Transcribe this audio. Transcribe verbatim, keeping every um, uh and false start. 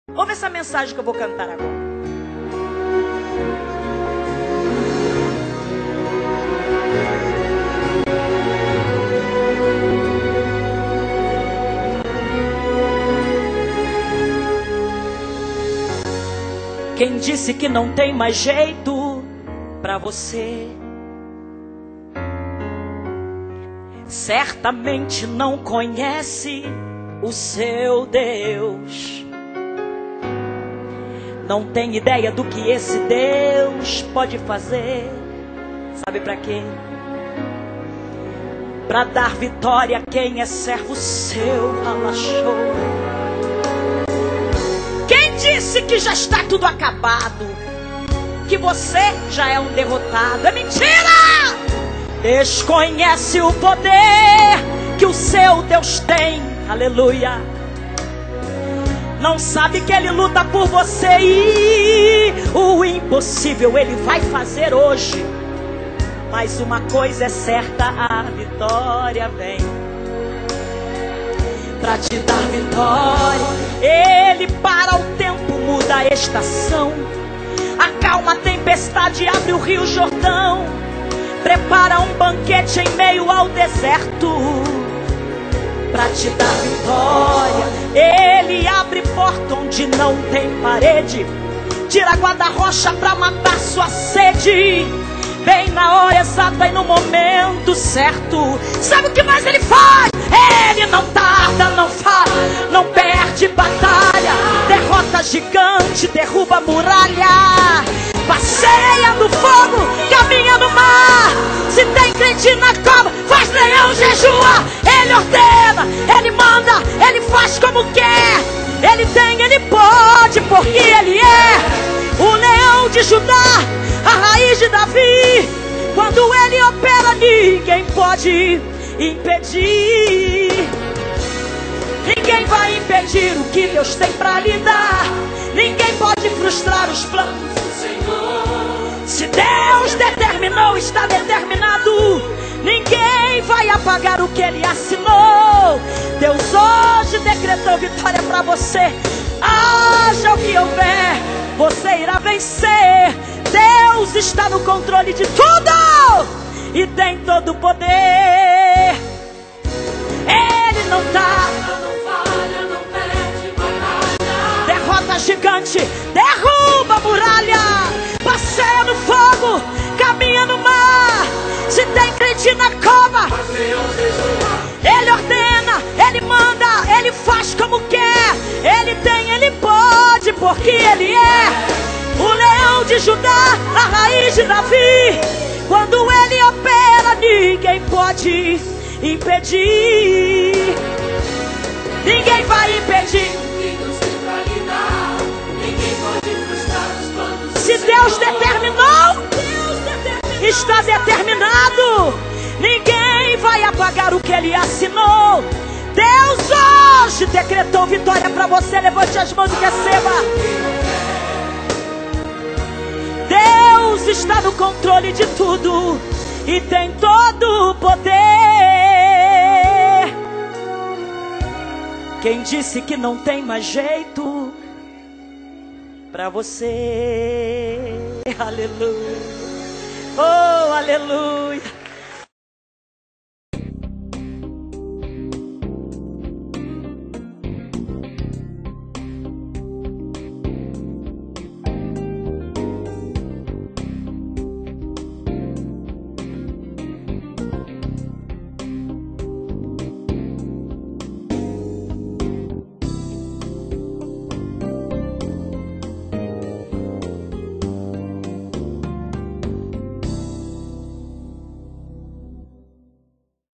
Ouve essa mensagem que eu vou cantar agora. Quem disse que não tem mais jeito pra você, certamente não conhece o seu Deus. Não tem ideia do que esse Deus pode fazer. Sabe pra quê? Pra dar vitória a quem é servo seu. Alachou. Quem disse que já está tudo acabado? Que você já é um derrotado? É mentira! Desconhece o poder que o seu Deus tem. Aleluia. Não sabe que Ele luta por você e o impossível Ele vai fazer hoje. Mas uma coisa é certa, a vitória vem. Pra te dar vitória, Ele para o tempo, muda a estação, acalma a tempestade, abre o rio Jordão, prepara um banquete em meio ao deserto. Pra te dar vitória, Ele abre porta onde não tem parede, tira guarda-rocha pra matar sua sede, bem na hora exata e no momento certo. Sabe o que mais Ele faz? Ele não tarda, não falha, não perde batalha, derrota gigante, derruba muralha, passeia no fogo, caminha no mar. Se tem crente na cova, faz leão jejuar. Ele ordena, Ele manda, Ele faz como quer. Ele tem, Ele pode, porque Ele é o leão de Judá, a raiz de Davi. Quando Ele opera, ninguém pode impedir. Ninguém vai impedir o que Deus tem pra lhe dar. Ninguém pode frustrar os planos do Senhor. Se Deus determinou, está determinado. Ninguém vai apagar o que Ele assinou. Deus hoje decretou vitória pra você. Haja o que houver, você irá vencer. Deus está no controle de tudo e tem todo o poder. Ele não tá, não falha, não perde batalha, derrota gigante, derruba a muralha, passeia no fogo, caminha no mar. Se tem crente na cova, Ele ordena, Ele manda, Ele faz como quer. Ele tem, Ele pode, porque Ele é o leão de Judá, a raiz de Davi. Quando Ele opera, ninguém pode impedir. Ninguém vai impedir. Se Deus determinou, está determinado. Ninguém vai apagar o que Ele assinou. Deus hoje decretou vitória para você. Levante as mãos e receba. Deus está no controle de tudo e tem todo o poder. Quem disse que não tem mais jeito pra você? Aleluia. Oh, aleluia.